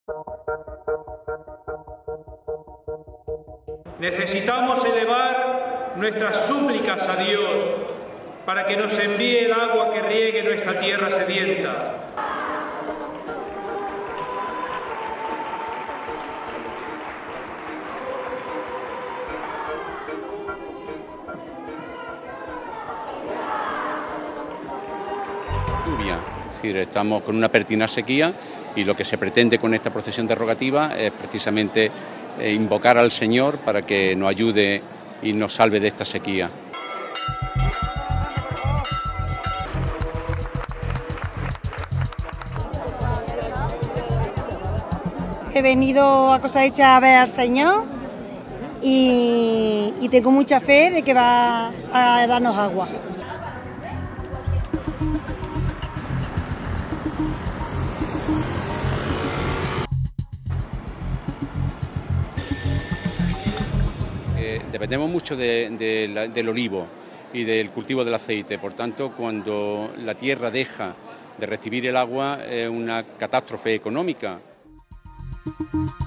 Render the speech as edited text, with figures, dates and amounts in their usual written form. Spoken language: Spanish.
Necesitamos elevar nuestras súplicas a Dios para que nos envíe el agua que riegue nuestra tierra sedienta. Es decir, estamos con una pertinaz sequía y lo que se pretende con esta procesión derogativa es precisamente invocar al Señor para que nos ayude y nos salve de esta sequía. He venido a Cosahecha a ver al Señor y tengo mucha fe de que va a darnos agua. Dependemos mucho del olivo y del cultivo del aceite, por tanto, cuando la tierra deja de recibir el agua es una catástrofe económica.